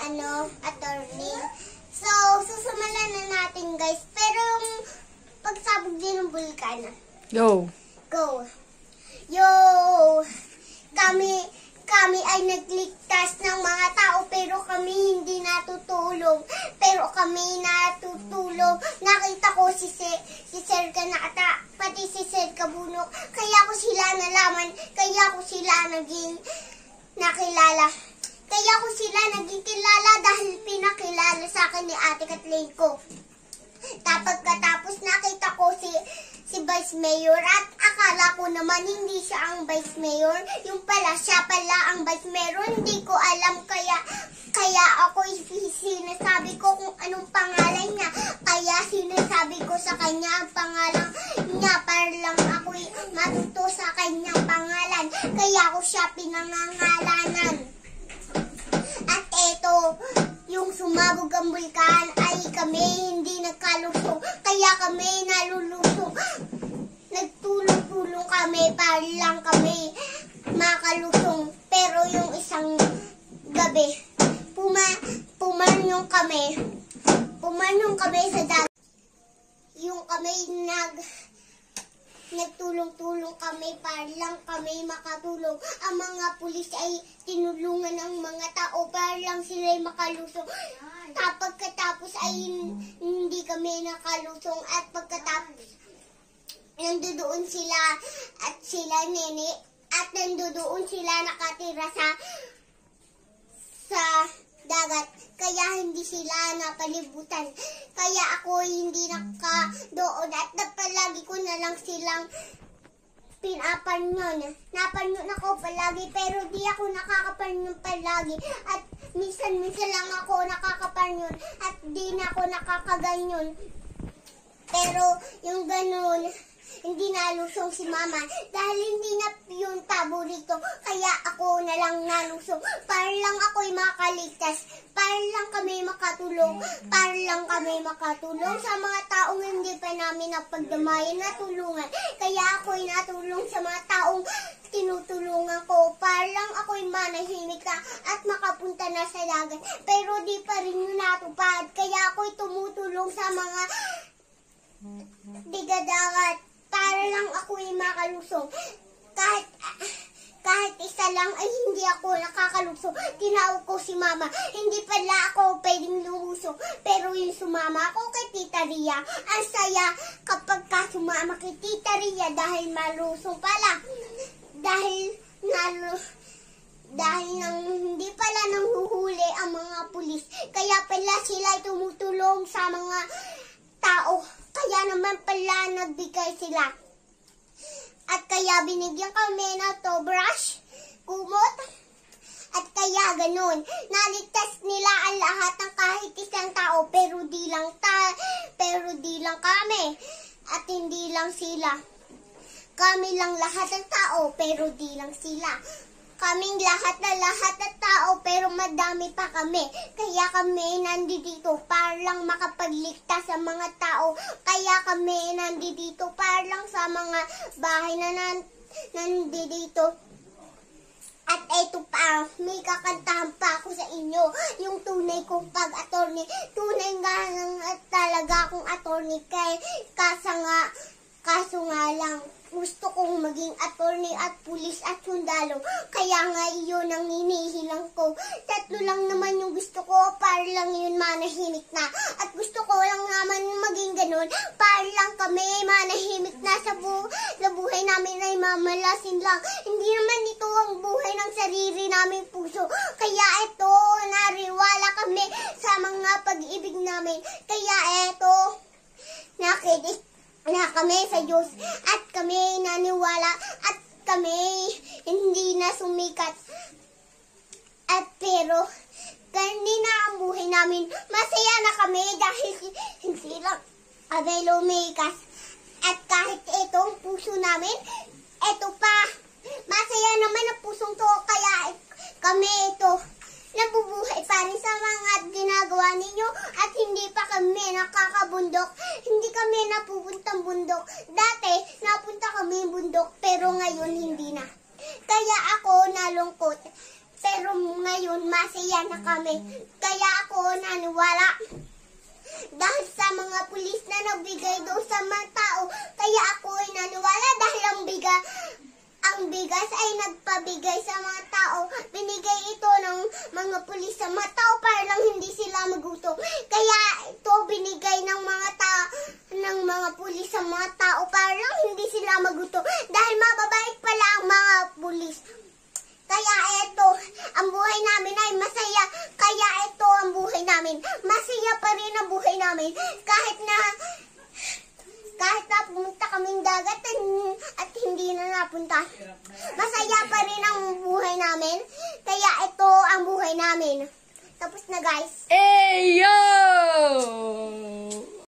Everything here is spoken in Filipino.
attorney. So, susumalan na natin guys. Pero yung pagsabog din ng bulkan. Go. Go. Yo! Kami ay nagligtas ng mga tao pero kami hindi natutulog. Pero kami natutulog. Nakita ko si Sir Kanata, pati si Sir Kabunok. Kaya ko sila nalaman, kaya ko sila naging nakilala. Kaya ko sila naging kilala dahil pinakilala sa akin ni Ate Kathleen ko. Pagkatapos nakita ko si Vice Mayor at akala ko naman hindi siya ang Vice Mayor. Yung pala, siya pala ang Vice Mayor. Hindi ko alam kaya ako sinasabi ko kung anong pangalan niya. Kaya sinasabi ko sa kanya ang pangalan niya para lang ako matuto sa kanyang pangalan. Kaya ko siya pinangangalanan. At eto, yung sumabog ang bulkan ay kami hindi nagkalusong. Kaya kami nalulusong. Nagtulong-tulong kami para lang kami makalusong. Pero yung isang gabi, pumanong kami sa dagat. Yung kami nagtulong-tulong kami para lang kami makatulong. Ang mga pulis ay tinulungan ng mga tao para lang sila makalusong. Pagkatapos ay hindi kami nakalusong at pagkatapos nandoon sila at sila nene at nandoon sila nakatira sa dagat. Kaya hindi sila napalibutan. Kaya ako hindi nakadoon at palagi ko na lang silang pinapanyon. Napanyon ako palagi pero di ako nakakapanyon palagi. At minsan lang ako nakakapanyon at di na ako nakakaganyon. Pero yung ganun, hindi nalusong si Mama dahil hindi na yun paborito. Kaya ako na lang nalusong. Para lang ako'y makaligtas. Para lang kami makatulong. Para lang kami makatulong sa mga taong hindi pa namin napagdamayan na tulungan. Kaya ako'y natulong sa mga taong tinutulungan ko. Para lang ako'y manahimik na at makapunta na sa dagat. Pero di pa rin yun natupad. Kaya ako'y tumutulong sa mga digadagat. Para lang ako'y makalusong. Kahit isa lang ay hindi ako nakakalusong. Tinawag ko si Mama. Hindi pala ako pwedeng lumusong. Pero yung sumama ako kay Tita Ria. Ang saya kapag sumama kay Tita Ria dahil malusong pala. Dahil hindi pala nanghuhuli ang mga pulis. Kaya pala sila tumutulong sa mga tao. Kaya naman pala nagbigay sila. At kaya binigyan kami ng toothbrush, kumot, at kaya ganun. Naligtas nila ang lahat ng kahit isang tao, pero di lang kami. At hindi lang sila. Kami lang lahat ng tao, pero di lang sila. Kaming lahat ng tao, pero madami pa kami. Kaya kami nandito para lang makapagligtas sa mga tao. Kaya kami nandito para lang sa mga bahay na nandito. At eto pa, may kakantahan pa ako sa inyo. Yung tunay kong pag-attorney. Tunay nga talaga akong attorney. Kaso nga lang, gusto kong maging attorney at pulis at sundalo. Kaya nga iyon ang hinihilang ko. 3 lang naman yung gusto ko para lang yun manahimik na. At gusto ko lang naman maging ganun para lang kami manahimik na sa buhay namin ay mamalasin lang. Hindi naman ito ang buhay ng sarili namin puso. Kaya ito, nariwala kami sa mga pag-ibig namin. Kaya ito, nakikinig na kami sa Diyos at kami naniwala at kami hindi na sumikat. At pero ganun na ang buhay namin. Masaya na kami dahil hindi lang kami lumikas. At kahit itong puso namin, ito pa, masaya naman ang pusong to. Kaya kami ito nabubuhay pa rin sa mga ginagawa ninyo at hindi pa kami nakakabundok. Hindi kami napupuntang bundok. Dati, napunta kami bundok pero ngayon hindi na. Kaya ako nalungkot. Pero ngayon, masaya na kami. Kaya ako naniwala. Dahil sa mga pulis na nagbigay doon sa mga tao. Kaya ako ay naniwala dahil ang bigas ay nagpabigay sa mga tao. Binigay ito ng mga pulis sa mga tao para lang hindi sila magutom. Kaya ito binigay ng mga pulis sa mga tao para lang hindi sila magutom. Dahil mababait pala ang mga pulis. Kaya ito, ang buhay namin ay masaya. Kaya ito ang buhay namin. Masaya pa rin ang buhay namin. Kahit na pumunta kaming dagat at hindi na napunta. Masaya pa rin ang buhay namin. Kaya ito ang buhay namin. Tapos na guys. Eyo!